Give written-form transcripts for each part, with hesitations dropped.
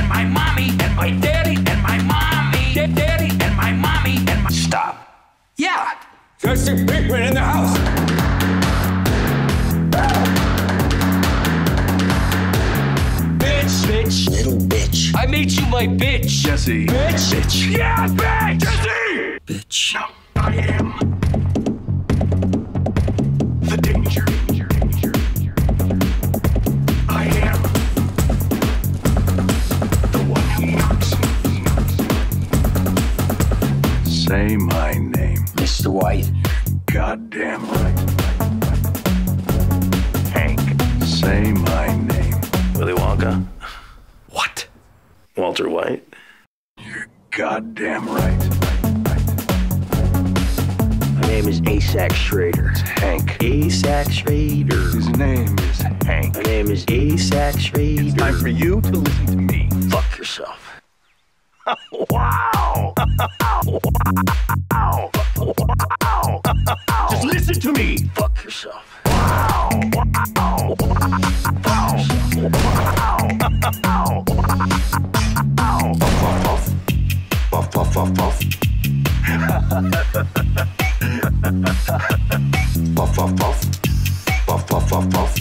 and my mommy and my daddy and my mommy. Daddy and my mommy and my... Stop. Yeah. There's a big one in the house. Bitch. Little bitch. I made you my bitch. Jesse. Bitch. Yeah, bitch! Jesse! Bitch. No, I am the danger. I am the one who knocks. Say my name. Mr. White. Goddamn right. Hank. Say my name. Willy Wonka. What? Walter White. You're goddamn right. My name is Asac Schrader. Hank. Asac Schrader. His name is Hank. My name is Asac Schrader. Time for you to listen to me. Fuck yourself. Wow! Wow! Wow! Just listen to me. Fuck yourself. Wow! Wow! Puff, puff, puff, puff. Puff, puff, puff. Puff, puff, puff, puff.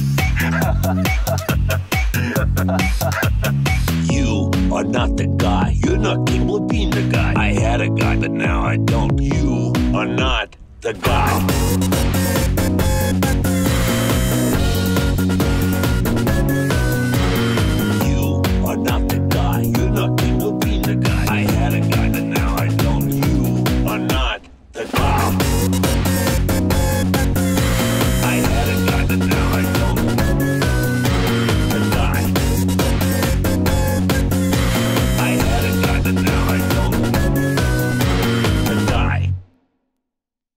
You are not the guy. You're not capable of being the guy. I had a guy, but now I don't. You are not the guy.